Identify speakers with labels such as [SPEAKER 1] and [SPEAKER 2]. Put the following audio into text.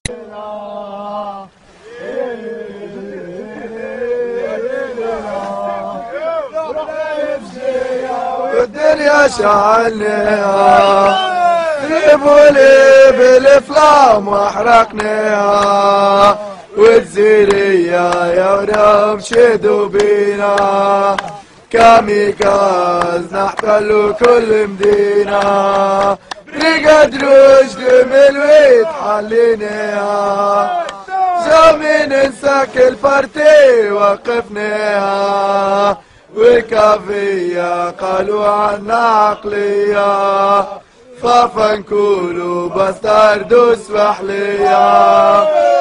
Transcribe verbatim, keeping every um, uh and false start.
[SPEAKER 1] والدنيا شعلناها جيبولي بالافلام واحرقناها والزيرية يا ورم شدوا بينا كاميكاز نحتلوا كل مدينة بريقاد رشد من الويت حليناها جامين ننسى كل فرتي وقفناها والكافية قالوا عنا عقلية خاف نقولوا بس تردوس وحلية